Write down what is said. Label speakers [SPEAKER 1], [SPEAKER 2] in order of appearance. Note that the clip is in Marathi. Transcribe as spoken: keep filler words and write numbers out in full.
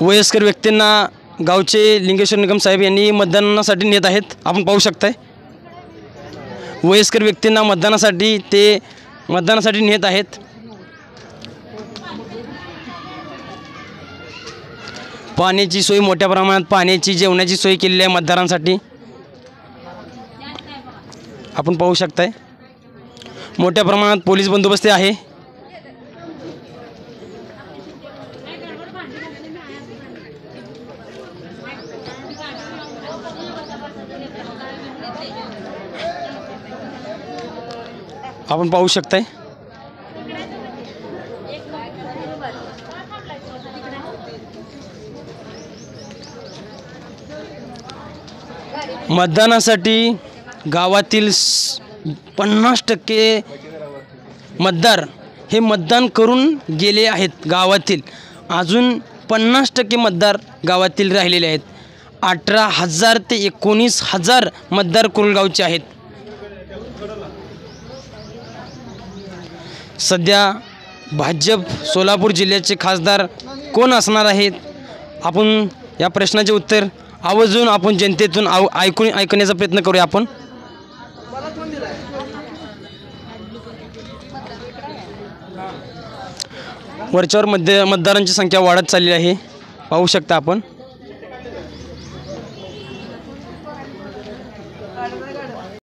[SPEAKER 1] वयस्कर व्यक्तींना गावचे लिंगेश्वर निकम साहेब यांनी मतदानासाठी नेत आहेत. आपण पाहू शकताय वयस्कर व्यक्तींना मतदानासाठी ते मतदानासाठी नेत आहेत. पाण्याची सोय मोठ्या प्रमाणात पाण्याची जेवणाची सोय केलेली आहे मतदारांसाठी. आपण पाहू शकताय मोठ्या प्रमाणात पोलीस बंदोबस्त आहे. आपण पाहू शकताय मतदानासाठी गावातील पन्नास टक्के मतदार हे मतदान करून गेले आहेत. गावातील अजून पन्नास टक्के मतदार गावातील राहिलेले आहेत. अठरा हजार ते एकोणीस हजार मतदार कोरेगावचे आहेत. सध्या भाजप सोलापूर जिल्ह्याचे खासदार कोण असणार आहेत? आपण या प्रश्नाचे उत्तर आवर्जून आपण जनतेतून आव ऐकून ऐकण्याचा प्रयत्न करूया. आपण वरच्यावर मध्य मतदारांची संख्या वाढत चालली आहे. पाहू शकता आपण.